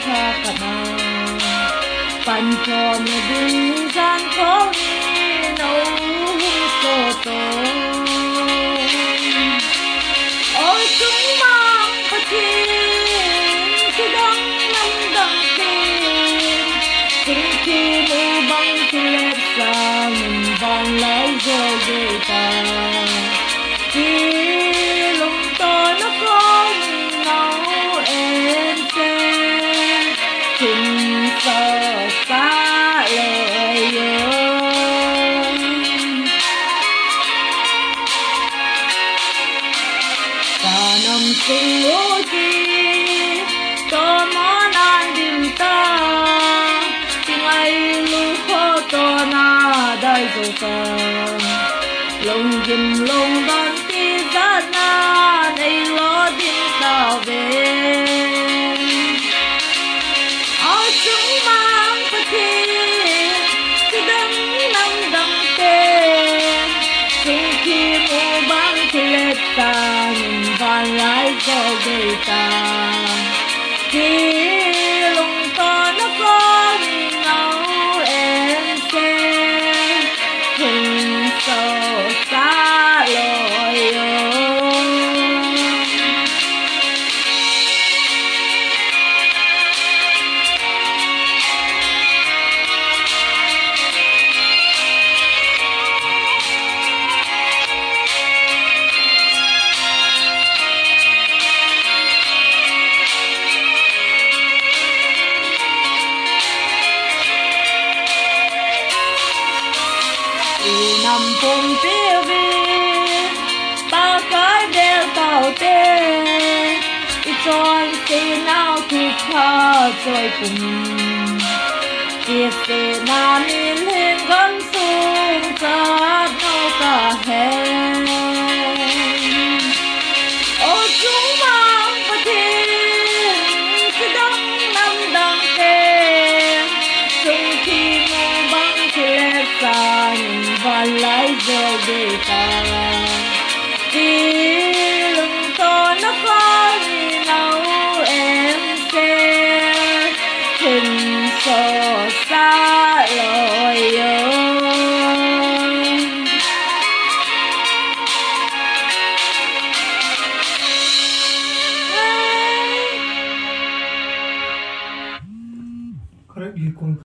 cha cả na pan cho mẹ đừng gian có nấu sô tô ôi chúng mang bất thiên khi đắng năm đắng tin từng khi mù băng thì lệ xa mình van lại rồi về ta khi lòng tôi nó có nấu em sẽ tình sợ xa lời ta nằm sinh lũ chi tôi món ăn đêm ta tiếng ai lưu khó tôi na đại dấu ta lòng dìm lòng đàn tí giá na này lo đêm ta về ôi chúng mang bất thiên khi đắng năm đắng tên chúng khi mù băng thì lệ ta nhìn van lại do gây ta khi lòng ta nó có nấu em sẽ hình sâu xa lối nằm cùng tiêu vi ba cái đeo tàu tê ít tròn xì nào thì thà trôi cùng tiếc xì nào nhìn lên gắn xuống chát nâu cả hè ôi chúng mang bất thiên khi đắng năm đắng tên chung khi mù băng thì lệ xa van lại rồi về ta vì lòng tôi nó có nấu em sẽ hình sâu xa lời Correctly